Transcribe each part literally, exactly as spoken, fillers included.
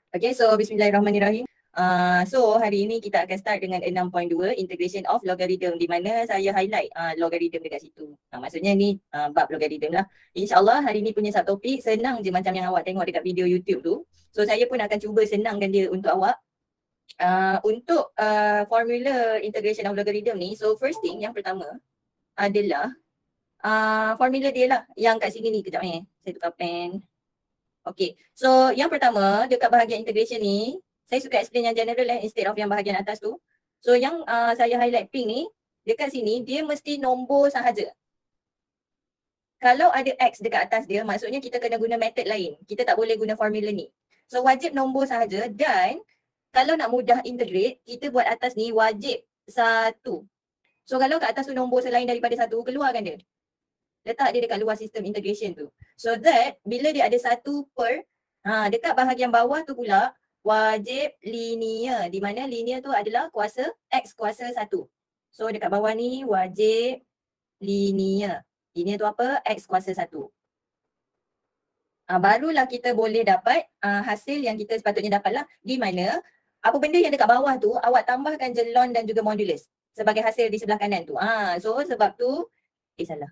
Okay, so bismillahirrahmanirrahim. Uh, so hari ini kita akan start dengan enam titik dua integration of logarithm, di mana saya highlight uh, logarithm dekat situ. Uh, maksudnya ni uh, bab logarithm lah. InsyaAllah hari ni punya subtopik senang je macam yang awak tengok dekat video YouTube tu. So saya pun akan cuba senangkan dia untuk awak. Uh, untuk uh, formula integration of logarithm ni, so first thing yang pertama adalah uh, formula dia lah yang kat sini ni. Kejap ni, saya tukar pen. Okay, so yang pertama dekat bahagian integration ni, saya suka explain yang general eh, instead of yang bahagian atas tu. So yang uh, saya highlight pink ni, dekat sini dia mesti nombor sahaja. Kalau ada X dekat atas dia, maksudnya kita kena guna method lain. Kita tak boleh guna formula ni. So wajib nombor sahaja, dan kalau nak mudah integrate, kita buat atas ni wajib satu. So kalau kat atas tu nombor selain daripada satu, keluarkan dia. Letak dia dekat luar sistem integration tu. So that bila dia ada satu per, ha, dekat bahagian bawah tu pula wajib linear. Di mana linear tu adalah kuasa X kuasa satu. So dekat bawah ni wajib linear. Linear tu apa? X kuasa satu. Ha, barulah kita boleh dapat uh, hasil yang kita sepatutnya dapat lah. Di mana apa benda yang dekat bawah tu awak tambahkan je ln dan juga modulus sebagai hasil di sebelah kanan tu. Ha, so sebab tu, eh salah.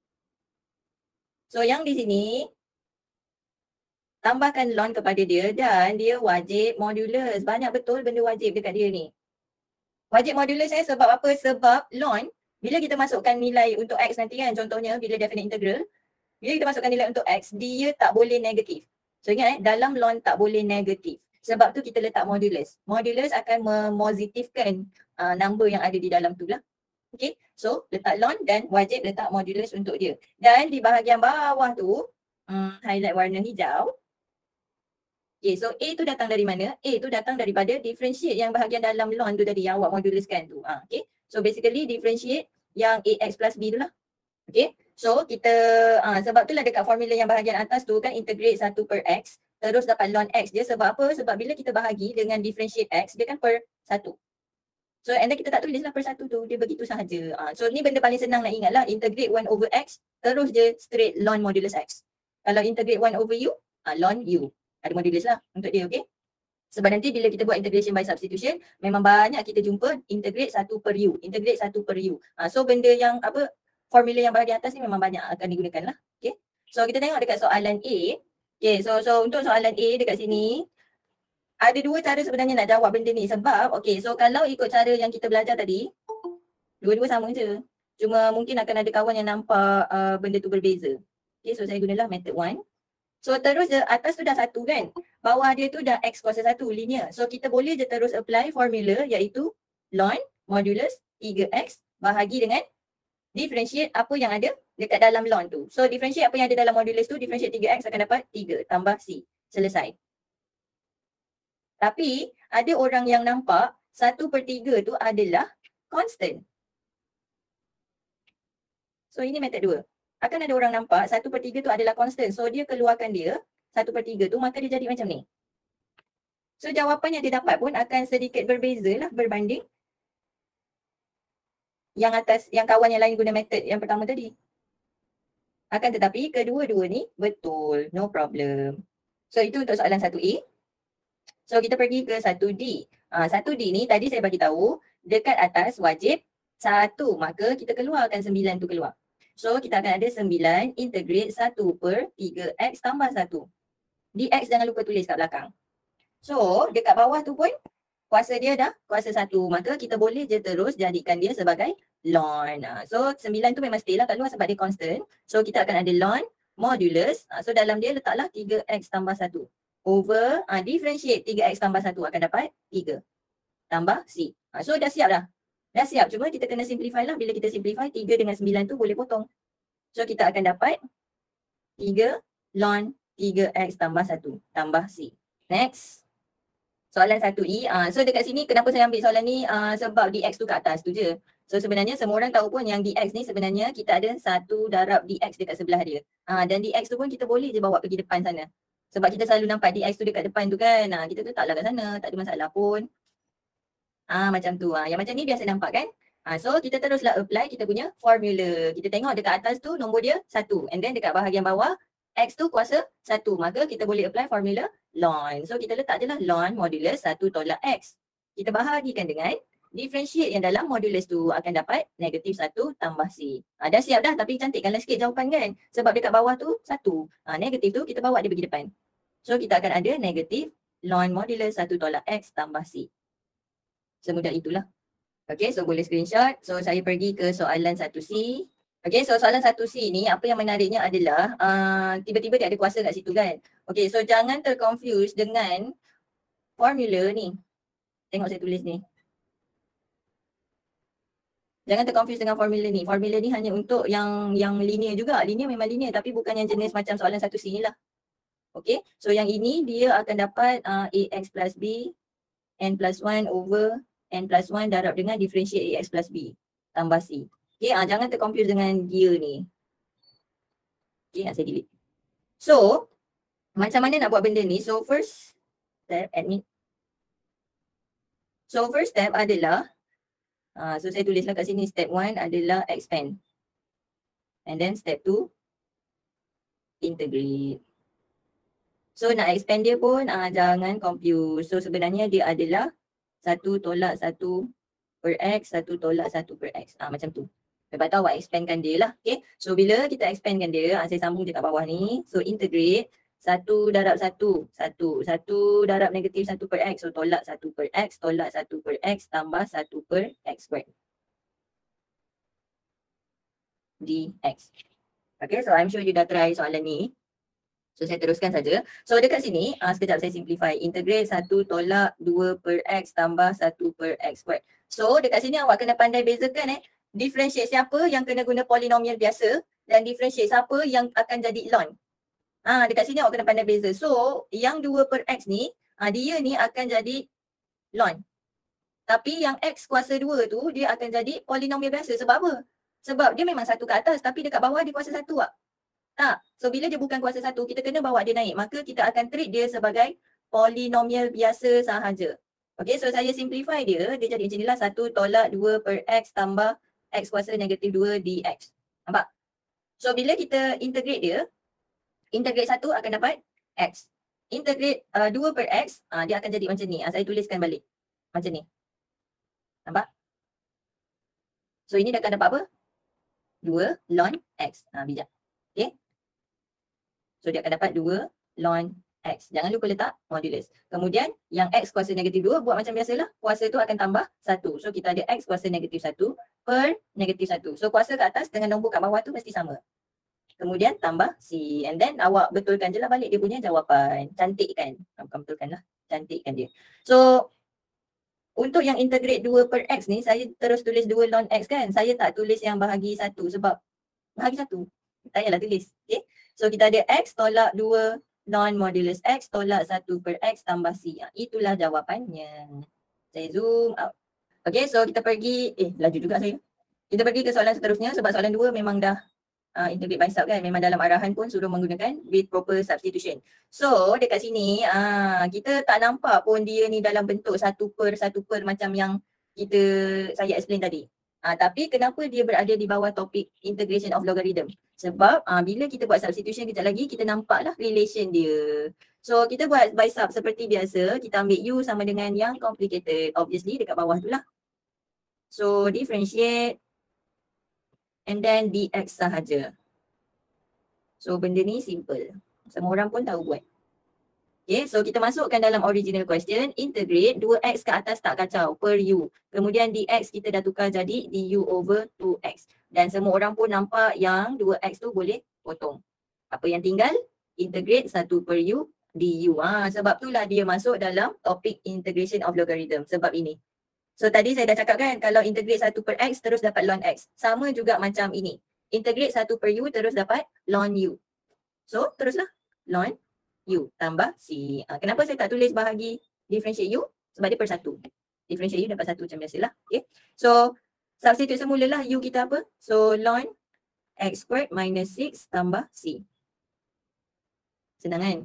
So yang di sini, tambahkan ln kepada dia dan dia wajib modulus. Banyak betul benda wajib dekat dia ni. Wajib modulus eh sebab apa? Sebab ln, bila kita masukkan nilai untuk X nanti kan, contohnya bila definite integral, bila kita masukkan nilai untuk X, dia tak boleh negatif. So ingat eh, dalam ln tak boleh negatif. Sebab tu kita letak modulus. Modulus akan mempositifkan uh, number yang ada di dalam tu lah. Okay, so letak ln dan wajib letak modulus untuk dia. Dan di bahagian bawah tu, hmm, highlight warna hijau. Okay, so A tu datang dari mana? A tu datang daripada differentiate yang bahagian dalam ln tu tadi yang awak moduluskan tu. Ha, okay, so basically differentiate yang A X plus B tu lah. Okay, so kita, ha, sebab tu lah dekat formula yang bahagian atas tu kan integrate satu per X. Terus dapat ln X dia sebab apa? Sebab bila kita bahagi dengan differentiate X, dia kan per satu. So and then kita tak tulis lah per satu tu, dia begitu sahaja. Uh, so ni benda paling senang nak ingat lah, integrate one over X, terus je straight ln modulus X. Kalau integrate one over U, uh, ln U. Ada modulus lah untuk dia, okay? Sebab nanti bila kita buat integration by substitution, memang banyak kita jumpa integrate satu per U, integrate satu per U. Uh, so benda yang apa, formula yang bahagian atas ni memang banyak akan digunakan lah, okay? So kita tengok dekat soalan A. Okay, so so untuk soalan A dekat sini, ada dua cara sebenarnya nak jawab benda ni sebab, okay, so kalau ikut cara yang kita belajar tadi, dua-dua sama je. Cuma mungkin akan ada kawan yang nampak uh, benda tu berbeza. Okay, so saya gunalah method one. So terus je, atas tu dah satu kan, bawah dia tu dah X kuasa satu, linear. So kita boleh je terus apply formula iaitu ln modulus tiga X bahagi dengan differentiate apa yang ada dekat dalam ln tu. So differentiate apa yang ada dalam modulus tu, differentiate tiga X akan dapat tiga tambah C. Selesai. Tapi ada orang yang nampak satu per tiga tu adalah constant. So ini method dua. Akan ada orang nampak satu per tiga tu adalah constant. So dia keluarkan dia satu per tiga tu, maka dia jadi macam ni. So jawapan yang dia dapat pun akan sedikit berbeza lah berbanding yang atas, yang kawan yang lain guna method yang pertama tadi. Akan tetapi kedua-dua ni betul, no problem. So itu untuk soalan satu A. So kita pergi ke satu D. Uh, satu D ni tadi saya bagi tahu dekat atas wajib satu, maka kita keluarkan sembilan tu keluar. So kita akan ada sembilan integrate satu per tiga X tambah satu. Dx jangan lupa tulis kat belakang. So dekat bawah tu pun kuasa dia dah kuasa satu, maka kita boleh je terus jadikan dia sebagai ln. Uh, so sembilan tu memang stay lah kat luar sebab dia constant. So kita akan ada ln modulus. Uh, so dalam dia letaklah tiga X tambah satu. Over, uh, differentiate tiga X tambah satu akan dapat tiga. Tambah C. Uh, so dah siap dah. Dah siap. Cuma kita kena simplify lah. Bila kita simplify, tiga dengan sembilan tu boleh potong. So kita akan dapat tiga ln tiga X tambah satu. Tambah C. Next. Soalan satu E. Uh, so dekat sini kenapa saya ambil soalan ni? Uh, sebab dx tu kat atas tu je. So sebenarnya semua orang tahu pun yang dx ni sebenarnya kita ada satu darab dx dekat sebelah dia. Uh, dan dx tu pun kita boleh je bawa pergi depan sana. Sebab kita selalu nampak dx tu dekat depan tu kan. Ha, kita tu taklah kat sana, tak ada masalah pun. Ah ha, macam tu. Ha. Yang macam ni biasa nampak kan. Ha, so kita teruslah apply kita punya formula. Kita tengok dekat atas tu nombor dia satu. And then dekat bahagian bawah X tu kuasa satu. Maka kita boleh apply formula ln. So kita letak je lah ln modulus satu tolak X. Kita bahagikan dengan differentiate yang dalam modulus tu akan dapat negatif satu tambah C. Ha, dah siap dah tapi cantikkanlah sikit jawapan kan. Sebab dekat bawah tu satu. Ha, negatif tu kita bawa dia pergi depan. So kita akan ada negatif ln modulus satu tolak X tambah C. Semudah itulah. Okay, so boleh screenshot. So saya pergi ke soalan satu C. Okay, so soalan satu C ni apa yang menariknya adalah uh, tiba-tiba dia ada kuasa kat situ kan. Okay, so jangan terconfuse dengan formula ni. Tengok saya tulis ni. Jangan terconfuse dengan formula ni. Formula ni hanya untuk yang yang linear juga. Linear memang linear tapi bukan yang jenis macam soalan satu C ni lah. Okay, so yang ini dia akan dapat uh, ax plus b n plus one over n plus one darab dengan differentiate ax plus b tambah c. Okay, uh, jangan terconfuse dengan dia ni. Okay, uh, saya delete. So, macam mana nak buat benda ni? So, first step, admit. So, first step adalah, uh, so saya tulislah kat sini, step one adalah expand. And then step two, integrate. So, nak expand dia pun uh, jangan confuse. So, sebenarnya dia adalah satu tolak satu per X, satu tolak satu per X. Ah, macam tu. Lepas tu awak expandkan dia lah. Okay. So, bila kita expandkan dia, ah, saya sambung je kat bawah ni. So, integrate satu darab satu. Satu. Satu darab negatif satu per X. So, tolak satu per X, tolak satu per X tambah satu per X squared. Dx. Okay. So, I'm sure you dah try soalan ni. So, saya teruskan saja. So, dekat sini, uh, sekejap saya simplify. Integrate satu tolak dua per X tambah satu per X squared. So, dekat sini awak kena pandai bezakan eh. Differentiate siapa yang kena guna polinomial biasa dan differentiate siapa yang akan jadi ln. Ah, dekat sini awak kena pandai beza. So, yang dua per X ni, ah, dia ni akan jadi ln. Tapi yang X kuasa dua tu, dia akan jadi polinomial biasa. Sebab apa? Sebab dia memang satu ke atas tapi dekat bawah dia kuasa satu tak? Tak. So, bila dia bukan kuasa satu, kita kena bawa dia naik. Maka kita akan treat dia sebagai polinomial biasa sahaja. Okay, so saya simplify dia. Dia jadi macam inilah. satu tolak dua per X tambah X kuasa negatif dua dx. Nampak? So, bila kita integrate dia, integrate satu akan dapat X. Integrate uh, dua per X, uh, dia akan jadi macam ni. Uh, saya tuliskan balik. Macam ni. Nampak? So, ini dia akan dapat apa? dua ln X. Uh, bijak. Okay. So, dia akan dapat dua ln X. Jangan lupa letak modulus. Kemudian, yang X kuasa negatif dua, buat macam biasalah. Kuasa tu akan tambah satu. So, kita ada X kuasa negatif satu per negatif satu. So, kuasa kat atas dengan nombor kat bawah tu mesti sama. Kemudian, tambah C. And then, awak betulkan je lah balik dia punya jawapan. Cantikkan. Bukan betulkan lah. Cantikkan dia. So, untuk yang integrate dua per X ni, saya terus tulis dua ln X kan. Saya tak tulis yang bahagi satu sebab bahagi satu. Tak payahlah tulis. Okay. So, kita ada X tolak dua ln modulus X tolak satu per X tambah C. Itulah jawapannya. Saya zoom out. Okay, so kita pergi, eh laju juga saya. Kita pergi ke soalan seterusnya sebab soalan dua memang dah uh, integrate by sub kan. Memang dalam arahan pun suruh menggunakan with proper substitution. So, dekat sini uh, kita tak nampak pun dia ni dalam bentuk satu per satu per macam yang kita saya explain tadi. Uh, tapi kenapa dia berada di bawah topik integration of logarithm? Sebab uh, bila kita buat substitution kejap lagi, kita nampaklah relation dia. So, kita buat by sub seperti biasa. Kita ambil U sama dengan yang complicated. Obviously, dekat bawah tu lah. So, differentiate. And then dx sahaja. So, benda ni simple. Semua orang pun tahu buat. Okay, so kita masukkan dalam original question, integrate dua X ke atas tak kacau per U. Kemudian dx kita dah tukar jadi du over two X. Dan semua orang pun nampak yang dua X tu boleh potong. Apa yang tinggal? Integrate satu per U du. Ha, sebab itulah dia masuk dalam topik integration of logarithm. Sebab ini. So tadi saya dah cakap kan, kalau integrate satu per X terus dapat ln X. Sama juga macam ini. Integrate satu per U terus dapat ln U. So teruslah ln U tambah C. Ha, kenapa saya tak tulis bahagi differentiate U? Sebab dia per satu. Differentiate U dapat satu macam biasalah. Okay. So, substitute semula lah U kita apa? So, ln X squared minus six tambah C. Senang kan?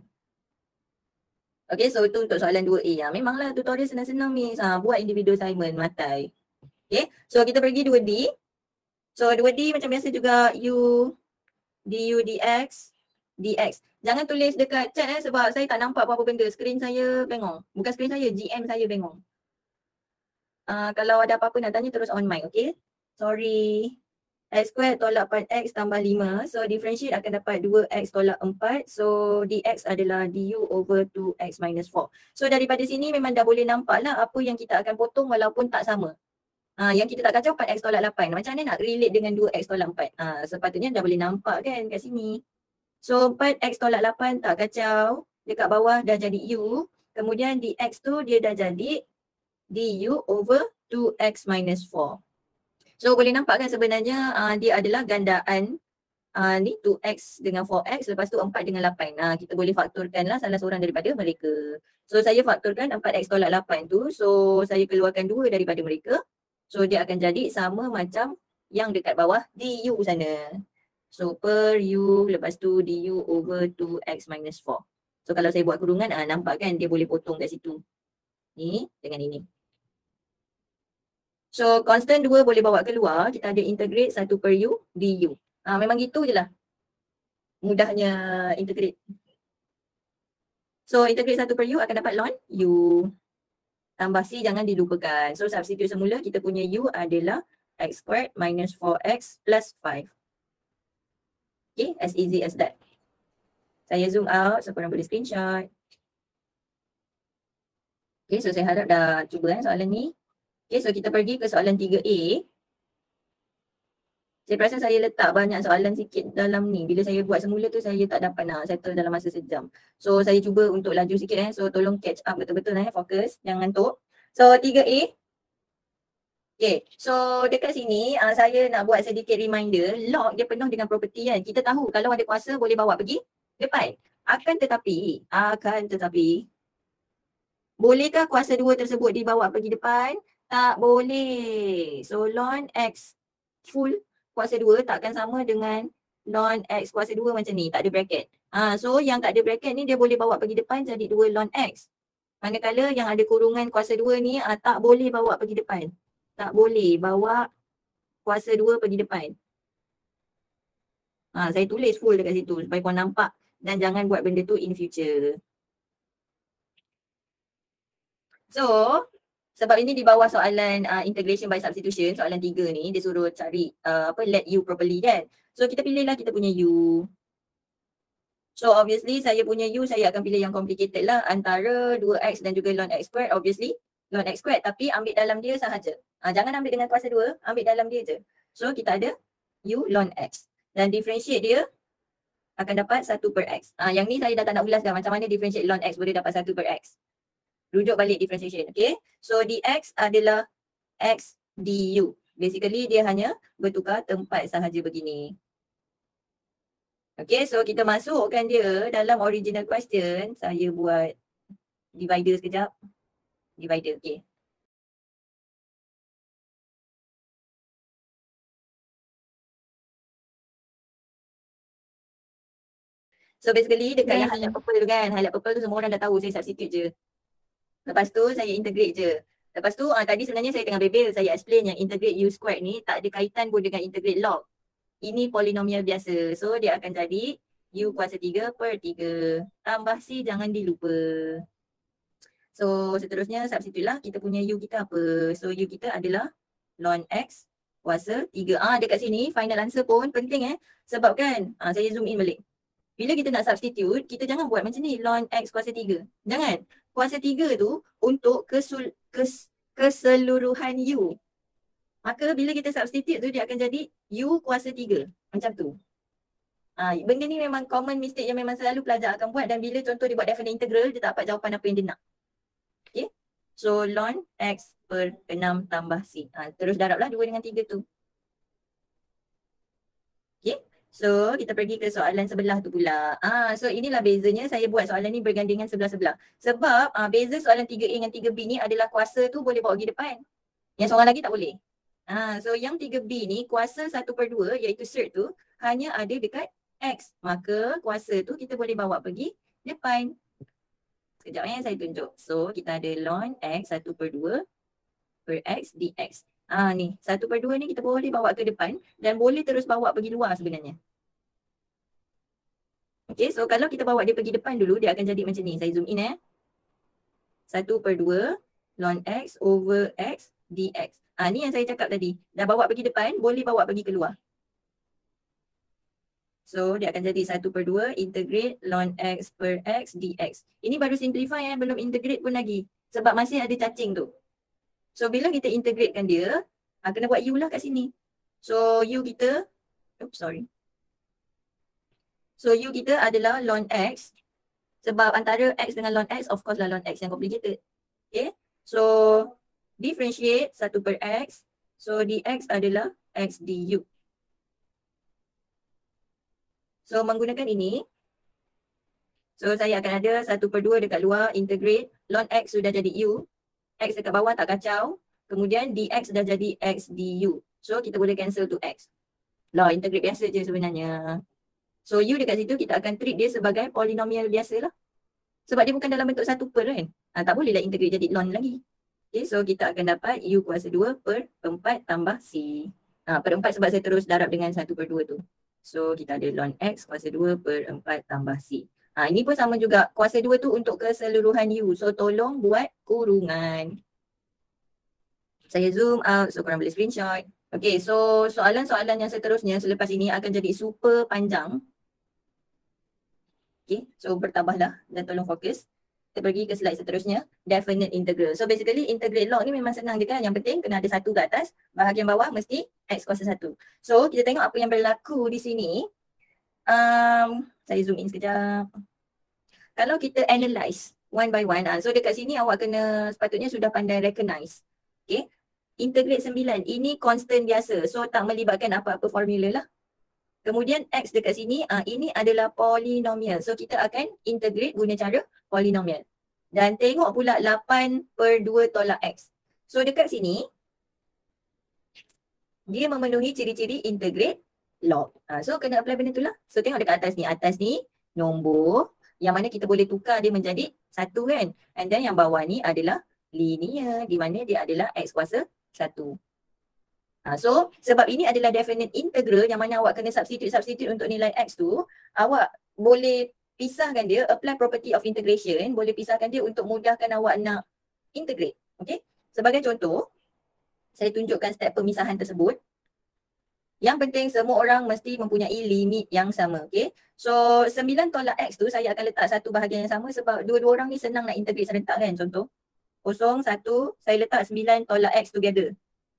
Okay, so itu untuk soalan dua A. Ha, memanglah tutorial senang-senang ni. Ha, buat individual assignment, matai. Okay, so kita pergi dua D. So, dua D macam biasa juga U du dx dx. Jangan tulis dekat chat eh sebab saya tak nampak apa-apa benda. Skrin saya bengong. Bukan skrin saya, G M saya bengong. Uh, kalau ada apa-apa nak tanya terus on mic, okay? Sorry. X squared tolak empat x tambah lima. So differentiate akan dapat dua x tolak empat. So dx adalah du over two x minus four. So daripada sini memang dah boleh nampak lah apa yang kita akan potong walaupun tak sama. Uh, yang kita tak kacau empat x tolak lapan. Macam mana nak relate dengan dua x tolak empat? Uh, sepatutnya dah boleh nampak kan kat sini. So empat x tolak lapan tak kacau. Dekat bawah dah jadi u. Kemudian dx tu dia dah jadi du over two x minus four. So boleh nampak kan sebenarnya uh, dia adalah gandaan uh, ni two x dengan four x, lepas tu empat dengan lapan. Uh, kita boleh fakturkan lah salah seorang daripada mereka. So saya fakturkan empat x tolak lapan tu. So saya keluarkan dua daripada mereka. So dia akan jadi sama macam yang dekat bawah du sana. So per u lepas tu du over two x minus four. So kalau saya buat kurungan, uh, nampak kan dia boleh potong kat situ. Ni dengan ini. So constant dua boleh bawa keluar, kita ada integrate satu per u du. Ha, memang gitu je lah. Mudahnya integrate. So integrate satu per u akan dapat ln u. Tambah c jangan dilupakan. So substitute semula kita punya u adalah x squared minus four x plus five. Okay, as easy as that. Saya zoom out, so korang boleh screenshot. Okay, so saya harap dah cuba eh, soalan ni. Okay, so kita pergi ke soalan tiga A. Saya perasan saya letak banyak soalan sikit dalam ni. Bila saya buat semula tu saya tak dapat nak settle dalam masa sejam. So saya cuba untuk laju sikit eh. So tolong catch up betul-betul eh. Fokus, jangan ngantuk. So tiga A. Okay, so dekat sini uh, saya nak buat sedikit reminder. Log dia penuh dengan property kan. Kita tahu kalau ada kuasa boleh bawa pergi depan. Akan tetapi, akan tetapi, bolehkah kuasa dua tersebut dibawa pergi depan? Tak boleh. So ln x full kuasa dua takkan sama dengan ln x kuasa dua macam ni. Tak ada bracket. Ha, so yang tak ada bracket ni dia boleh bawa pergi depan jadi dua ln x. Manakala yang ada kurungan kuasa dua ni ha, tak boleh bawa pergi depan. Tak boleh bawa kuasa dua pergi depan. Ha, saya tulis full dekat situ supaya korang nampak dan jangan buat benda tu in future. So, sebab ini di bawah soalan uh, integration by substitution, soalan tiga ni, dia suruh cari uh, apa let u properly kan. So kita pilihlah kita punya u. So obviously saya punya u, saya akan pilih yang complicated lah. Antara dua x dan juga ln x squared, obviously ln x squared. Tapi ambil dalam dia sahaja. Uh, jangan ambil dengan kuasa dua, ambil dalam dia je. So kita ada u ln x. Dan differentiate dia akan dapat satu per x. Uh, yang ni saya dah tak nak ulas dah macam mana differentiate ln x boleh dapat satu per x. Rujuk balik differentiation, okay. So dx adalah x du. Basically dia hanya bertukar tempat sahaja begini. Okay, so kita masukkan dia dalam original question. Saya buat divider sekejap. Divider, okay. So basically dekat yeah. yang highlight purple tu kan. Highlight purple tu semua orang dah tahu, saya substitute je. Lepas tu saya integrate je. Lepas tu uh, tadi sebenarnya saya tengah bebel, saya explain yang integrate u squared ni tak ada kaitan pun dengan integrate log. Ini polinomial biasa. So dia akan jadi u kuasa tiga per tiga. Tambah c jangan dilupa. So seterusnya substitute lah kita punya u kita apa. So u kita adalah ln x kuasa tiga. Ah dekat sini final answer pun penting eh. Sebab kan ah, saya zoom in balik. Bila kita nak substitute, kita jangan buat macam ni ln x kuasa tiga. Jangan. Kuasa tiga tu untuk kesul, kes, keseluruhan u. Maka bila kita substitute tu dia akan jadi u kuasa tiga. Macam tu. Ha, benda ni memang common mistake yang memang selalu pelajar akan buat dan bila contoh dia buat definite integral, dia tak dapat jawapan apa yang dia nak. Okay. So ln x per enam tambah c. Ha, terus darablah dua dengan tiga tu. Okay. So kita pergi ke soalan sebelah tu pula. Ah, so inilah bezanya saya buat soalan ni bergandengan sebelah-sebelah. Sebab ah, beza soalan tiga A dengan tiga B ni adalah kuasa tu boleh bawa pergi depan. Yang seorang lagi tak boleh. Ah, so yang tiga B ni kuasa satu per dua iaitu cert tu hanya ada dekat X. Maka kuasa tu kita boleh bawa pergi depan. Sekejap eh saya tunjuk. So kita ada ln X satu per dua per X dx. Ah ni, satu per dua ni kita boleh bawa ke depan dan boleh terus bawa pergi luar sebenarnya. Okay, so kalau kita bawa dia pergi depan dulu, dia akan jadi macam ni. Saya zoom in eh. satu per dua ln X over X dx. Ah, ni yang saya cakap tadi. Dah bawa pergi depan, boleh bawa pergi keluar. So, dia akan jadi satu per dua integrate ln X per X dx. Ini baru simplify eh, belum integrate pun lagi. Sebab masih ada cacing tu. So, bila kita integratekan dia, ah, kena buat U lah kat sini. So, U kita, oops, sorry. So, U kita adalah ln X. Sebab antara X dengan ln X, of course lah ln X yang complicated. Okay. So, differentiate satu per X. So, dx adalah X du. So, menggunakan ini, so saya akan ada satu per dua dekat luar, integrate, ln X sudah jadi U, X dekat bawah tak kacau, kemudian dx dah jadi X du. So, kita boleh cancel to X. Lah, integrate biasa je sebenarnya. So, U dekat situ kita akan treat dia sebagai polinomial biasa lah. Sebab dia bukan dalam bentuk satu per kan. Ha, tak bolehlah integrate jadi ln lagi. Okay, so kita akan dapat U kuasa dua per empat tambah C. Ha, per empat sebab saya terus darab dengan satu per dua tu. So kita ada ln X kuasa dua per empat tambah C. Ha, ini pun sama juga. Kuasa dua tu untuk keseluruhan U. So tolong buat kurungan. Saya zoom out so korang boleh screenshot. Okay, so soalan-soalan yang seterusnya selepas ini akan jadi super panjang. Okay, so bertabahlah dan tolong fokus. Kita pergi ke slide seterusnya. Definite integral. So basically integrate log ni memang senang je kan. Yang penting kena ada satu kat atas. Bahagian bawah mesti X kuasa satu. So kita tengok apa yang berlaku di sini. Um, saya zoom in sekejap. Kalau kita analyse one by one. Uh, so dekat sini awak kena sepatutnya sudah pandai recognize. Okay. Integrate sembilan. Ini constant biasa. So tak melibatkan apa-apa formula lah. Kemudian X dekat sini, uh, ini adalah polinomial. So kita akan integrate guna cara polinomial. Dan tengok pula lapan per dua tolak X. So dekat sini, dia memenuhi ciri-ciri integrate log. Uh, so kena apply benda tu lah. So tengok dekat atas ni. Atas ni nombor yang mana kita boleh tukar dia menjadi satu kan. And then yang bawah ni adalah linear di mana dia adalah X kuasa satu. Ha, so sebab ini adalah definite integral yang mana awak kena substitute-substitute untuk nilai X tu, awak boleh pisahkan dia, apply property of integration, boleh pisahkan dia untuk mudahkan awak nak integrate. Okay? Sebagai contoh, saya tunjukkan step pemisahan tersebut. Yang penting semua orang mesti mempunyai limit yang sama. Okay? So sembilan tolak X tu saya akan letak satu bahagian yang sama sebab dua-dua orang ni senang nak integrate serentak kan. Contoh, kosong, satu, saya letak sembilan tolak X together.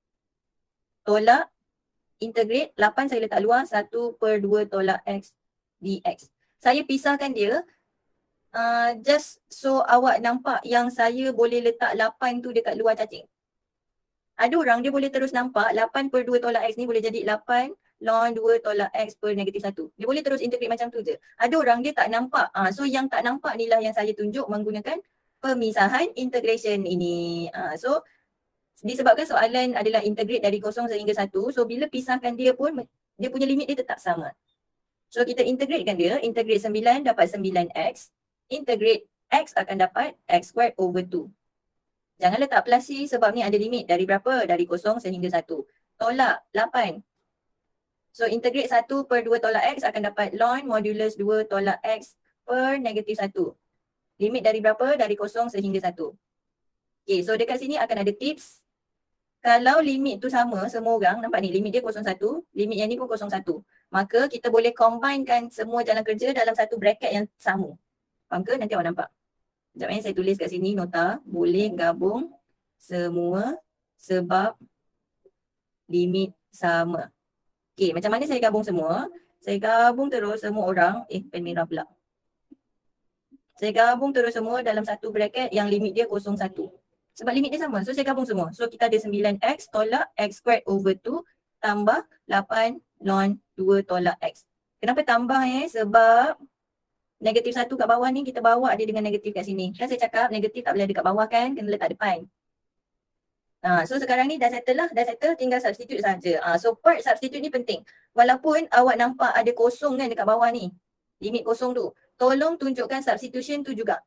Tolak, integrate, lapan saya letak luar, satu per dua tolak X dx. Saya pisahkan dia uh, just so awak nampak yang saya boleh letak lapan tu dekat luar cacing. Ada orang dia boleh terus nampak lapan per dua tolak X ni boleh jadi lapan ln dua tolak X per negatif satu. Dia boleh terus integrate macam tu je. Ada orang dia tak nampak. Uh, so yang tak nampak ni lah yang saya tunjuk menggunakan pemisahan integration ini. Uh, so disebabkan soalan adalah integrate dari kosong sehingga satu. So bila pisahkan dia pun dia punya limit dia tetap sama. So kita integratekan dia. Integrate sembilan dapat sembilan X. Integrate X akan dapat X squared over dua. Jangan letak plus C sebab ni ada limit dari berapa? Dari kosong sehingga satu. Tolak lapan. So integrate satu per dua tolak X akan dapat ln modulus dua tolak X per negatif satu. Limit dari berapa? Dari kosong sehingga satu. Okay, so dekat sini akan ada tips. Kalau limit tu sama semua orang, nampak ni limit dia kosong satu, limit yang ni pun kosong satu. Maka kita boleh combinekan semua jalan kerja dalam satu bracket yang sama. Faham ke? Nanti awak nampak. Sekejap eh, saya tulis kat sini nota. Boleh gabung semua sebab limit sama. Okay, macam mana saya gabung semua? Saya gabung terus semua orang. Eh, pen merah pula. Saya gabung terus semua dalam satu bracket yang limit dia kosong satu. Sebab limit dia sama. So saya gabung semua. So kita ada sembilan X tolak X squared over dua tambah lapan ln dua tolak X. Kenapa tambah eh? Sebab negatif satu kat bawah ni kita bawa dia dengan negatif kat sini. Kan saya cakap negatif tak boleh ada kat bawah kan? Kena letak depan. Ha, so sekarang ni dah settle lah. Dah settle tinggal substitute saja. Ha, so part substitute ni penting. Walaupun awak nampak ada kosong kan dekat bawah ni. Limit kosong tu. Tolong tunjukkan substitution tu juga.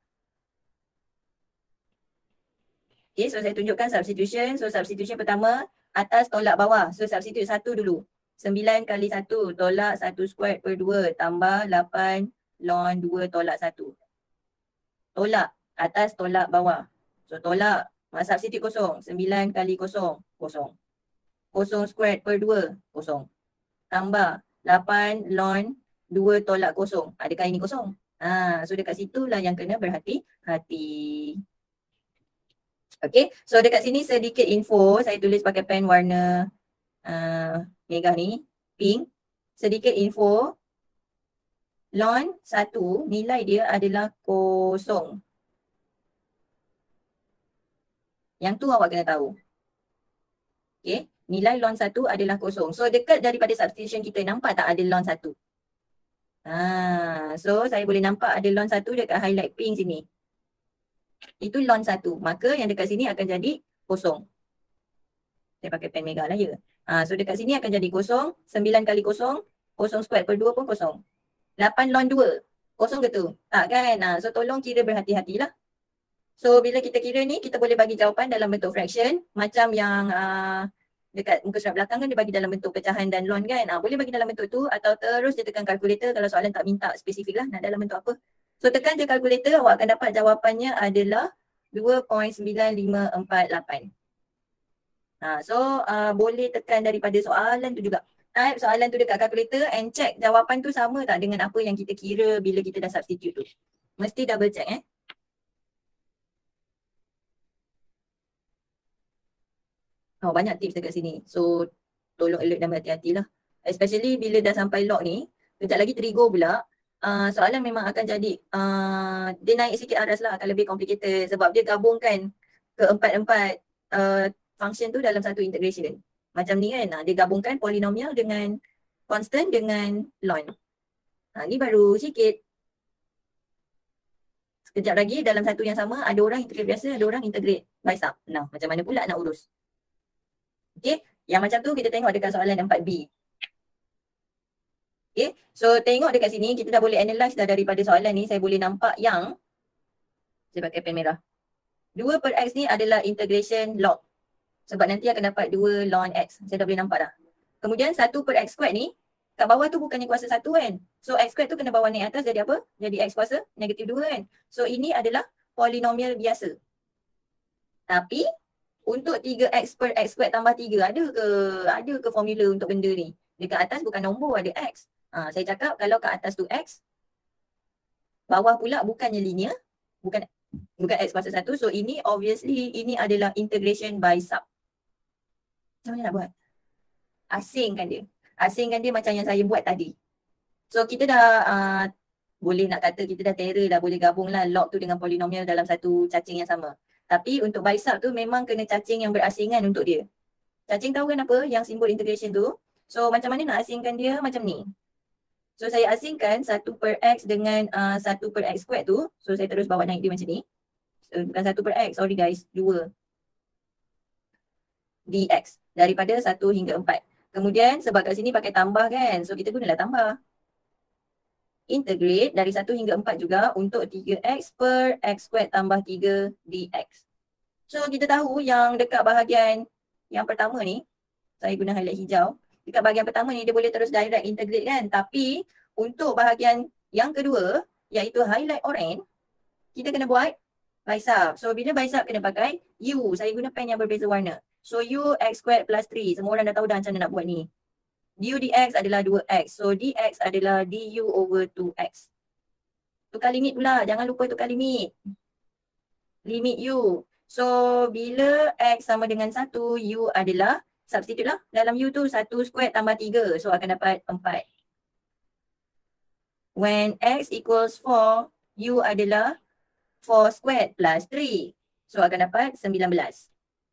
Okay, so saya tunjukkan substitution. So substitution pertama, atas tolak bawah. So substitute satu dulu. sembilan kali satu tolak satu squared per dua tambah lapan ln dua tolak satu. Tolak atas, tolak bawah. So tolak, substitute kosong. sembilan kali kosong, kosong. Kosong squared per dua, kosong. Tambah lapan ln dua tolak kosong. Adakah ini kosong? Ha, so dekat situlah yang kena berhati-hati. Okay, so dekat sini sedikit info. Saya tulis pakai pen warna uh, megah ni, pink. Sedikit info. Ln satu, nilai dia adalah kosong. Yang tu awak kena tahu. Okay, nilai ln satu adalah kosong. So dekat daripada substitution kita, nampak tak ada ln satu? Ha, so saya boleh nampak ada ln satu dekat highlight pink sini. Itu ln satu. Maka yang dekat sini akan jadi kosong. Saya pakai pen megah lah ya. Ha, so dekat sini akan jadi kosong. sembilan kali kosong. Kosong square per dua pun kosong. lapan ln dua. Kosong ke tu? Tak kan? Ha, so tolong kira berhati-hatilah. So bila kita kira ni, kita boleh bagi jawapan dalam bentuk fraction. Macam yang uh, dekat muka surat belakang kan dia bagi dalam bentuk pecahan dan ln kan. Ha, boleh bagi dalam bentuk tu atau terus dia tekan kalkulator kalau soalan tak minta spesifik lah nak dalam bentuk apa. So tekan je kalkulator, awak akan dapat jawapannya adalah dua perpuluhan sembilan lima empat lapan. Ha, so uh, boleh tekan daripada soalan tu juga. Type soalan tu dekat kalkulator and check jawapan tu sama tak dengan apa yang kita kira bila kita dah substitute tu. Mesti double check eh. Oh, banyak tips dekat sini. So tolong alert dan berhati-hati lah. Especially bila dah sampai log ni, kejap lagi trigo pula. Uh, soalan memang akan jadi, uh, dia naik sikit aras lah, akan lebih complicated sebab dia gabungkan keempat-empat uh, function tu dalam satu integration. Macam ni kan, uh, dia gabungkan polinomial dengan constant dengan ln. Uh, ni baru sikit. Sekejap lagi dalam satu yang sama, ada orang integrate biasa, ada orang integrate by sub. Nah, macam mana pula nak urus? Okay, yang macam tu kita tengok dekat soalan empat B. Okay, so tengok dekat sini kita dah boleh analyse dah daripada soalan ni. Saya boleh nampak yang, saya pakai pen merah, dua per X ni adalah integration log. Sebab nanti akan dapat dua ln X. Saya dah boleh nampak dah. Kemudian satu per X squared ni, kat bawah tu bukannya kuasa satu kan. So X squared tu kena bawa naik atas jadi apa? Jadi X kuasa negatif dua kan. So ini adalah polinomial biasa. Tapi untuk tiga X per X squared tambah tiga, ada ke ada ke formula untuk benda ni? Dekat atas bukan nombor, ada X. Ha, saya cakap kalau kat atas tu X, bawah pula bukannya linear, bukan bukan X kuasa satu. So ini obviously ini adalah integration by sub. Macam mana nak buat? Asingkan dia. Asingkan dia macam yang saya buat tadi. So kita dah uh, boleh nak kata kita dah terror dah, boleh gabung lah log tu dengan polinomial dalam satu cacing yang sama. Tapi untuk by sub tu memang kena cacing yang berasingan untuk dia. Cacing tahu kan apa yang simbol integration tu? So macam mana nak asingkan dia? Macam ni. So saya asingkan satu per X dengan uh, satu per X squared tu. So saya terus bawa naik dia macam ni. So, bukan satu per X, sorry guys, dua dx daripada satu hingga empat. Kemudian sebab kat sini pakai tambah kan, so kita gunalah tambah. Integrate dari satu hingga empat juga untuk tiga X per X squared tambah tiga dx. So kita tahu yang dekat bahagian yang pertama ni, saya guna highlight hijau. Dekat bahagian pertama ni dia boleh terus direct integrate kan. Tapi untuk bahagian yang kedua, iaitu highlight orange, kita kena buat by sub. So bila by sub kena pakai U. Saya guna pen yang berbeza warna. So U X squared plus three. Semua orang dah tahu dah macam mana nak buat ni. Du dx adalah dua X. So dx adalah du over two X. Tukar limit pula. Jangan lupa tukar limit. Limit U. So bila X sama dengan satu, U adalah, substitute lah. Dalam U tu satu squared tambah tiga. So akan dapat empat. When X equals four, U adalah four squared plus three. So akan dapat sembilan belas.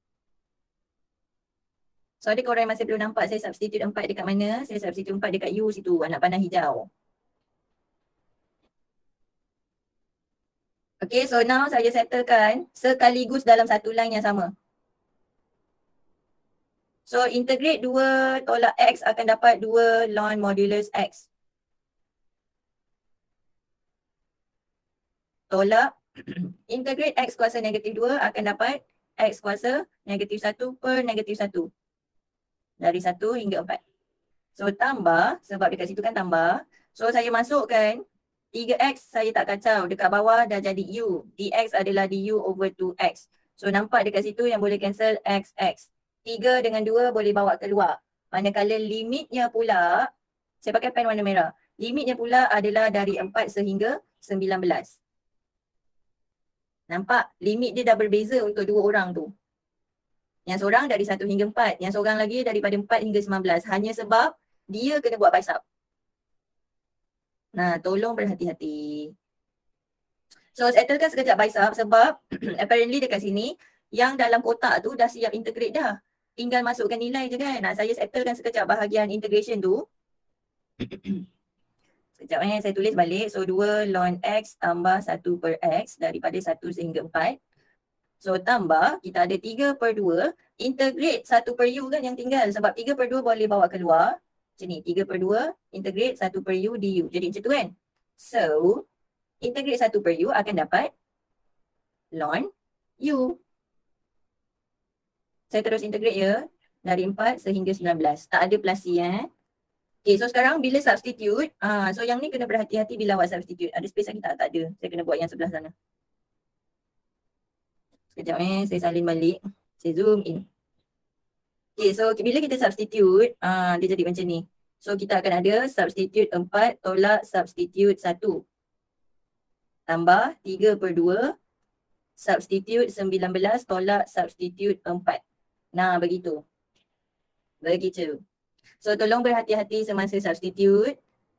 So adakah orang yang masih belum nampak saya substitute empat dekat mana? Saya substitute empat dekat U situ, anak panah hijau. Okay, so now saya settlekan sekaligus dalam satu line yang sama. So integrate dua tolak X akan dapat dua ln modulus X. Tolak integrate X kuasa negatif dua akan dapat X kuasa negatif satu per negatif satu. Dari satu hingga empat. So tambah, sebab dekat situ kan tambah. So saya masukkan tiga X saya tak kacau. Dekat bawah dah jadi U. Dx adalah du over two X. So nampak dekat situ yang boleh cancel X, X. tiga dengan dua boleh bawa keluar. Manakala limitnya pula, saya pakai pen warna merah. Limitnya pula adalah dari empat sehingga sembilan belas. Nampak? Limit dia dah berbeza untuk dua orang tu. Yang seorang dari satu hingga empat. Yang seorang lagi daripada empat hingga sembilan belas. Hanya sebab dia kena buat bicep. Nah, tolong berhati-hati. So, settlekan sekejap bicep sebab apparently dekat sini yang dalam kotak tu dah siap integrate dah. Tinggal masukkan nilai je kan. Nah, saya settlekan sekejap bahagian integration tu. Sekejap eh, saya tulis balik. So, dua ln X tambah satu per X daripada satu sehingga empat. So, tambah kita ada tiga per dua. Integrate satu per U kan yang tinggal. Sebab tiga per dua boleh bawa keluar. Macam ni, tiga per dua. Integrate satu per U du. Jadi macam tu kan. So, integrate satu per U akan dapat ln U. Saya terus integrate ya. Dari empat sehingga sembilan belas. Tak ada plus C eh. Okay, so sekarang bila substitute, uh, so yang ni kena berhati-hati bila awak substitute. Ada space lagi tak? Tak ada. Saya kena buat yang sebelah sana. Sekejap eh, saya salin balik. Saya zoom in. Okay, so bila kita substitute, uh, dia jadi macam ni. So kita akan ada substitute empat tolak substitute satu. Tambah tiga per dua. Substitute sembilan belas tolak substitute empat. Nah, begitu. Begitu. So tolong berhati-hati semasa substitute.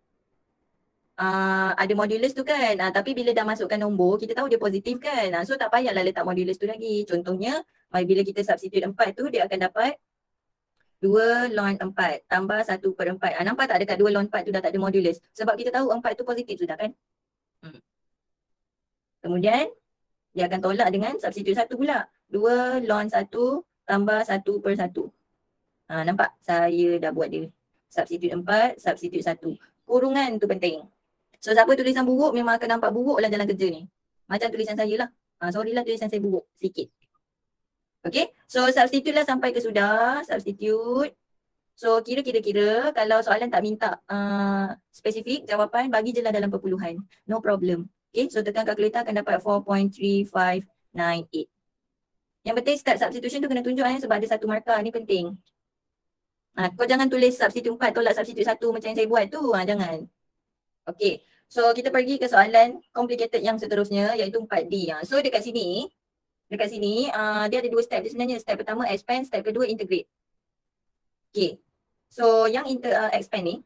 Uh, ada modulus tu kan. Uh, tapi bila dah masukkan nombor, kita tahu dia positif kan. Uh, so tak payahlah letak modulus tu lagi. Contohnya, bila kita substitute empat tu, dia akan dapat dua ln empat tambah satu per empat. Uh, nampak tak dekat dua ln empat tu dah tak ada modulus. Sebab kita tahu empat tu positif sudah kan. Hmm. Kemudian, dia akan tolak dengan substitute satu pula. dua ln satu tambah satu per satu. Ha, nampak? Saya dah buat dia. Substitute empat, substitute satu. Kurungan tu penting. So, siapa tulisan buruk memang akan nampak buruk lah dalam kerja ni. Macam tulisan saya lah. Ha, sorry lah tulisan saya buruk sikit. Okay. So, substitute lah sampai ke sudah. Substitute. So, kira-kira-kira kalau soalan tak minta uh, spesifik jawapan, bagi je lah dalam perpuluhan. No problem. Okay. So, tekan kalkulator akan dapat four point three five nine eight. Yang penting start substitution tu kena tunjuk eh, sebab ada satu markah ni penting. Ha, kau jangan tulis substitute empat tolak substitute satu macam yang saya buat tu. Ha, jangan. Okay. So kita pergi ke soalan complicated yang seterusnya iaitu empat D. Ha, so dekat sini, dekat sini uh, dia ada dua step dia sebenarnya. Step pertama expand, step kedua integrate. Okay. So yang inter, uh, expand ni.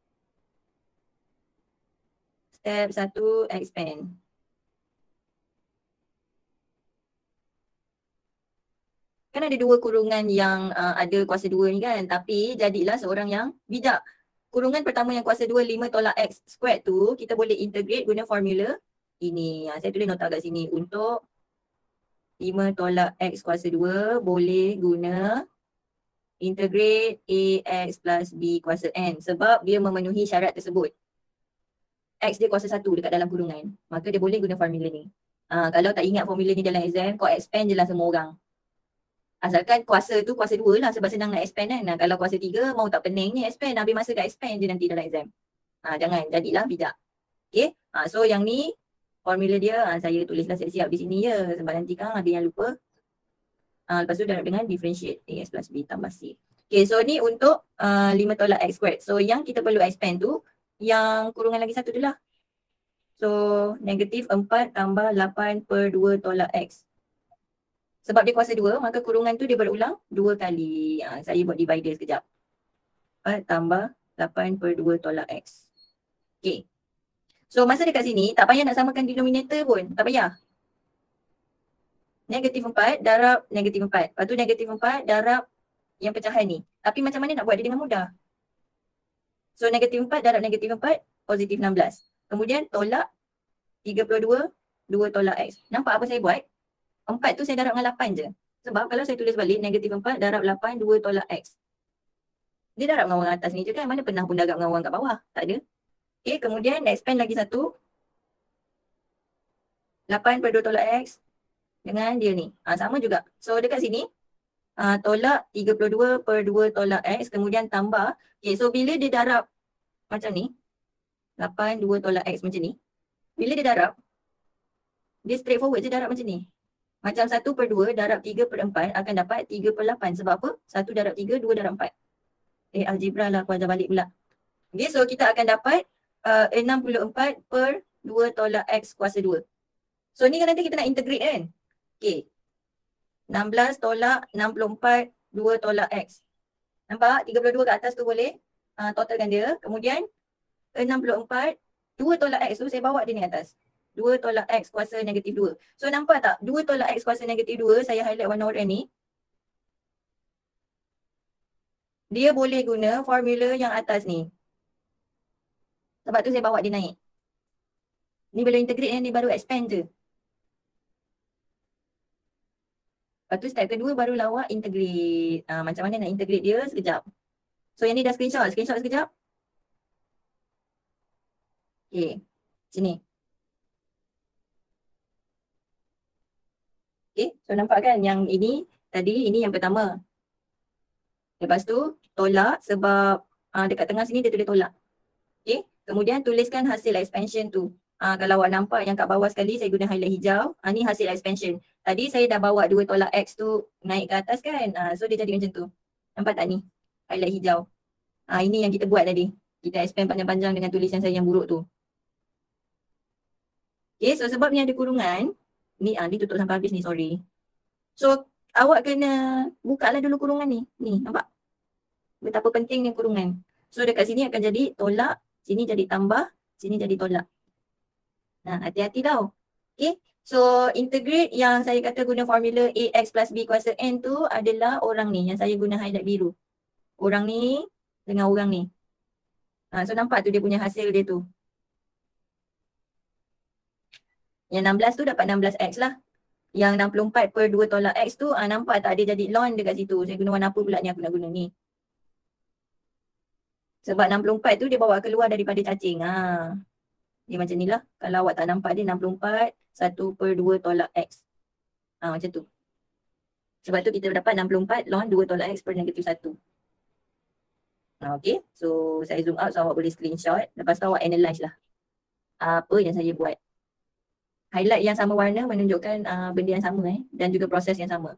Step satu expand. Kan ada dua kurungan yang uh, ada kuasa dua ni kan. Tapi jadilah seorang yang bijak. Kurungan pertama yang kuasa dua, lima tolak X squared tu, kita boleh integrate guna formula ini. Ha, saya tulis nota kat sini. Untuk lima tolak X kuasa dua, boleh guna integrate A X plus B kuasa N. Sebab dia memenuhi syarat tersebut. X dia kuasa satu dekat dalam kurungan. Maka dia boleh guna formula ni. Ha, kalau tak ingat formula ni dalam exam, kau expand je lah semua orang. Asalkan kuasa tu kuasa dua lah sebab senang nak expand kan. Nah, kalau kuasa tiga mau tak pening ni expand. Habis masa kat expand je nanti dalam exam. Ha, jangan, jadilah bijak. Okay. Ha, so yang ni formula dia ha, saya tulislah siap-siap di sini je. Sebab nanti kan ada yang lupa. Ha, lepas tu darab dengan differentiate A X plus B tambah C. Okay, so ni untuk uh, lima tolak X squared. So yang kita perlu expand tu yang kurungan lagi satu tu lah. So negatif empat tambah lapan per dua tolak X. Sebab dia kuasa dua, maka kurungan tu dia berulang dua kali. Ha, saya buat divider sekejap. empat tambah lapan per dua tolak X. Okay. So masa dekat sini, tak payah nak samakan denominator pun. Tak payah. Negatif empat darab negatif empat. Lepas tu negatif empat darab yang pecahan ni. Tapi macam mana nak buat dia dengan mudah? So negatif empat darab negatif empat, positif enam belas. Kemudian tolak tiga puluh dua, dua tolak X. Nampak apa saya buat? empat tu saya darab dengan lapan je. Sebab kalau saya tulis balik negatif empat darab lapan, dua tolak X. Dia darab dengan orang atas ni je kan. Mana pernah pun darab dengan orang kat bawah? Tak ada. Okay, kemudian expand lagi satu. lapan per dua tolak X dengan dia ni. Ha, sama juga. So dekat sini, uh, tolak tiga puluh dua per dua tolak X. Kemudian tambah. Okay, so bila dia darab macam ni, lapan, dua tolak X macam ni. bila dia darab, dia straightforward je darab macam ni. Macam satu per dua darab tiga per empat akan dapat tiga per lapan. Sebab apa? satu darab tiga, dua darab empat. Eh, algebra lah, aku ajar balik pula. Okay, so kita akan dapat uh, enam puluh empat per dua tolak X kuasa dua. So ni kan nanti kita nak integrate kan? Okay. enam belas tolak enam puluh empat, dua tolak X. Nampak? tiga puluh dua kat atas tu boleh uh, totalkan dia. Kemudian enam puluh empat, dua tolak X tu saya bawa dia ni atas. dua tolak X kuasa negatif dua. So nampak tak? dua tolak X kuasa negatif dua, saya highlight warna oranye ni. Dia boleh guna formula yang atas ni. Sebab tu saya bawa dia naik. Ni belum integrate yang ni baru expand je. Lepas tu step kedua baru lawak integrate. Ha, macam mana nak integrate dia sekejap. So yang ni dah screenshot. Screenshot sekejap. Okay. Sini. Okay. So nampak kan yang ini tadi ini yang pertama. Lepas tu tolak sebab uh, dekat tengah sini dia tulis tolak. Okay. Kemudian tuliskan hasil expansion tu. Uh, kalau awak nampak yang kat bawah sekali saya guna highlight hijau. Uh, ni hasil expansion. Tadi saya dah bawa dua tolak X tu naik ke atas kan. Uh, so dia jadi macam tu. Nampak tak ni? Highlight hijau. Uh, ini yang kita buat tadi. Kita expand panjang-panjang dengan tulisan saya yang buruk tu. Okay, so sebab ni ada kurungan. Ni ah, dia tutup sampai habis ni, sorry. So awak kena buka lah dulu kurungan ni. Ni, nampak? Betapa pentingnya kurungan. So dekat sini akan jadi tolak. Sini jadi tambah. Sini jadi tolak. Nah, hati-hati tau. Okay. So integrate yang saya kata guna formula A X plus B kuasa N tu adalah orang ni. Yang saya guna highlight biru. Orang ni dengan orang ni. Ha, so nampak tu dia punya hasil dia tu. Yang enam belas tu dapat enam belas X lah. Yang enam puluh empat per dua tolak X tu ah, nampak tak dia jadi lon dekat situ. Saya guna warna apa pula ni aku nak guna ni. Sebab enam puluh empat tu dia bawa keluar daripada cacing. Ha. Dia macam ni lah. Kalau awak tak nampak dia enam puluh empat, satu per dua tolak X. Ha, macam tu. Sebab tu kita dapat enam puluh empat lon dua tolak X per negatif satu. Ha, okay. So saya zoom out so awak boleh screenshot. Lepas tu awak analyse lah. Apa yang saya buat. Highlight yang sama warna menunjukkan uh, benda yang sama eh dan juga proses yang sama.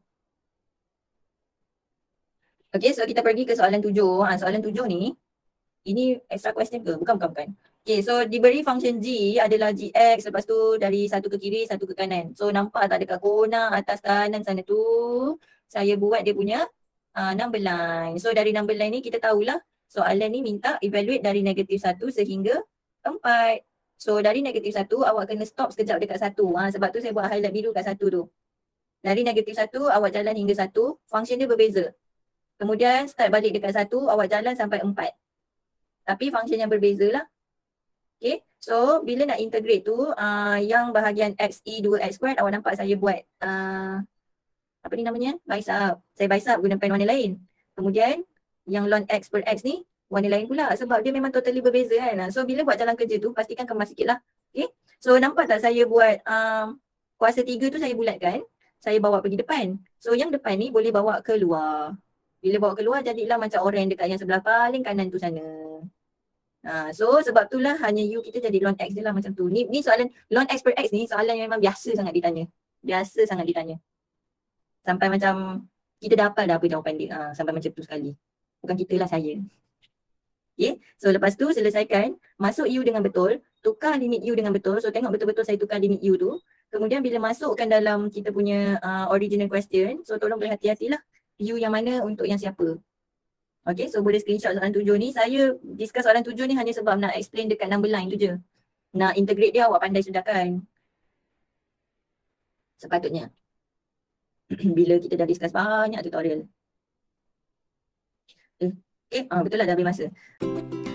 Okay, so kita pergi ke soalan tujuh. Ha, soalan tujuh ni, ini extra question ke? Bukan, bukan, bukan. Okay, so diberi function G adalah G X, lepas tu dari satu ke kiri, satu ke kanan. So nampak tak dekat corner atas kanan sana tu, saya buat dia punya uh, number line. So dari number line ni kita tahulah soalan ni minta evaluate dari negatif satu sehingga empat. So dari negatif satu awak kena stop sekejap dekat satu. Ha, sebab tu saya buat highlight biru kat satu tu. Dari negatif satu awak jalan hingga satu. Function dia berbeza. Kemudian start balik dekat satu awak jalan sampai empat. Tapi function yang berbeza lah. Okay. So bila nak integrate tu uh, yang bahagian X E dua X squared awak nampak saya buat uh, apa ni namanya? Bicep. Saya bicep guna pen warna lain. Kemudian yang ln X per X ni warna lain pula sebab dia memang totally berbeza kan. So bila buat jalan kerja tu pastikan kemas sikit lah. Okay. So nampak tak saya buat um, kuasa tiga tu saya bulatkan. Saya bawa pergi depan. So yang depan ni boleh bawa keluar. Bila bawa keluar jadilah macam orang dekat yang sebelah paling kanan tu sana. Ha, so sebab tu lah hanya U kita jadi ln X je lah macam tu. Ni, ni soalan ln X per X ni soalan yang memang biasa sangat ditanya. Biasa sangat ditanya. Sampai macam kita dah hafal dah apa jawapan dia. Ha, sampai macam tu sekali. Bukan kita lah, saya. Okay, so lepas tu selesaikan, masuk U dengan betul, tukar limit U dengan betul. So tengok betul-betul saya tukar limit U tu. Kemudian bila masukkan dalam kita punya uh, original question, so tolong berhati-hatilah U yang mana untuk yang siapa. Okay, so boleh screenshot soalan tujuh ni. Saya discuss soalan tujuh ni hanya sebab nak explain dekat number line tu je. Nak integrate dia awak pandai sudah kan. Sepatutnya. Bila kita dah discuss banyak tutorial. Eh, eh ah, betul lah dah habis masa.